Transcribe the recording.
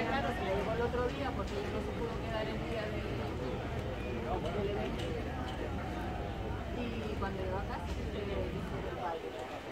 claro, se la llevó el otro día porque ella no se pudo quedar el día del evento. Y cuando llegó a casa, se le dijo el padre.